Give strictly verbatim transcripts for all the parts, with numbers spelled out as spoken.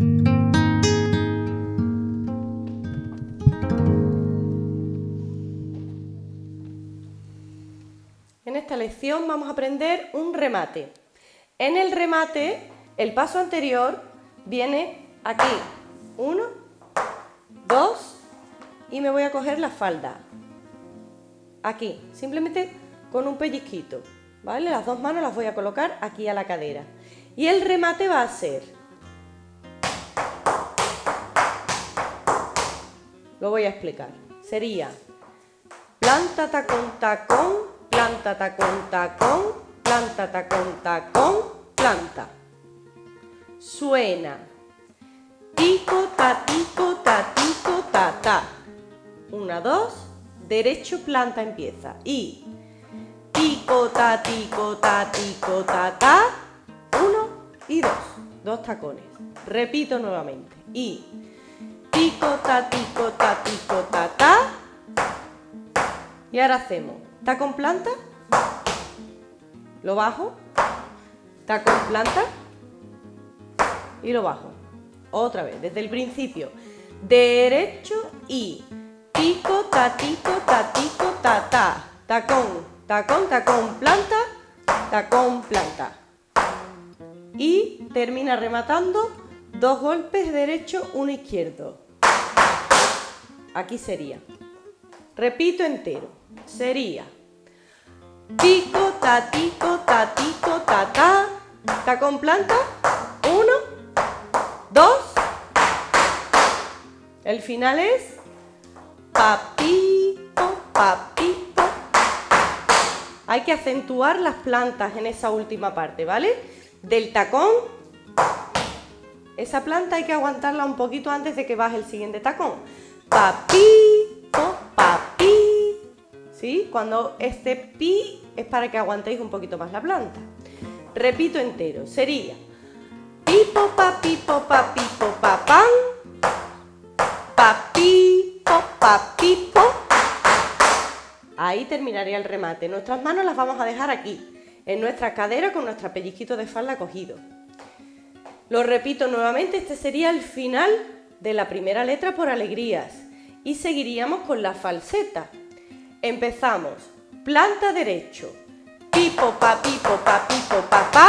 En esta lección vamos a aprender un remate. En el remate, el paso anterior viene aquí. Uno, dos, y me voy a coger la falda. Aquí, simplemente con un pellizquito, ¿vale? Las dos manos las voy a colocar aquí a la cadera. Y el remate va a ser... Lo voy a explicar. Sería planta, tacón, tacón, planta, tacón, tacón, planta, tacón, tacón, planta. Suena tico, ta, tico, ta, tico, ta, ta. Una, dos, derecho, planta, empieza. Y tico, ta, tico, ta, tico, ta, ta. Uno y dos. Dos tacones. Repito nuevamente. Y tico, ta, tico, ta, tico, ta, ta. Y ahora hacemos tacón, planta. Lo bajo. Tacón, planta. Y lo bajo. Otra vez, desde el principio. Derecho y tico, ta, tico, ta, tico, ta, ta. Tacón, tacón, tacón, planta, tacón, planta. Y termina rematando dos golpes derecho, uno izquierdo. Aquí sería. Repito entero. Sería tico, ta, tico, ta, tico, ta, ta. Tacón, planta. Uno, dos. El final es papito, papito. Hay que acentuar las plantas en esa última parte, ¿vale? Del tacón. Esa planta hay que aguantarla un poquito antes de que baje el siguiente tacón. Papito, papi. ¿Sí? Cuando este pi es para que aguantéis un poquito más la planta. Repito entero. Sería pipo, papipo, papipo, papán. Papipo, papipo. Ahí terminaría el remate. Nuestras manos las vamos a dejar aquí, en nuestra cadera, con nuestro pellizquito de falda cogido. Lo repito nuevamente, este sería el final de la primera letra por alegrías. Y seguiríamos con la falseta. Empezamos. Planta derecho. Pipo, papipo, papipo, papá.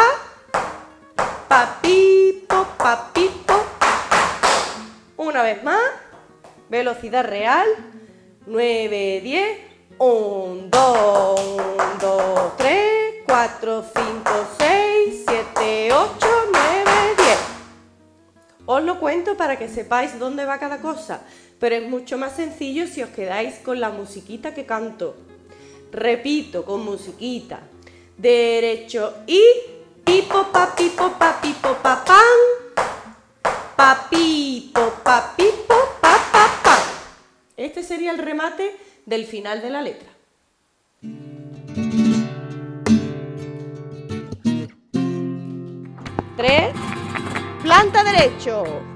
Papipo, papipo. Una vez más. Velocidad real. nueve, diez. uno, dos, uno, dos, tres, cuatro, cinco, seis, siete, ocho, nueve, diez. Os lo cuento para que sepáis dónde va cada cosa, pero es mucho más sencillo si os quedáis con la musiquita que canto. Repito, con musiquita. Derecho y pipo, papipo, papipo, papán. Papipo, papipo, papapá. Este sería el remate del final de la letra. Tres. Planta derecho.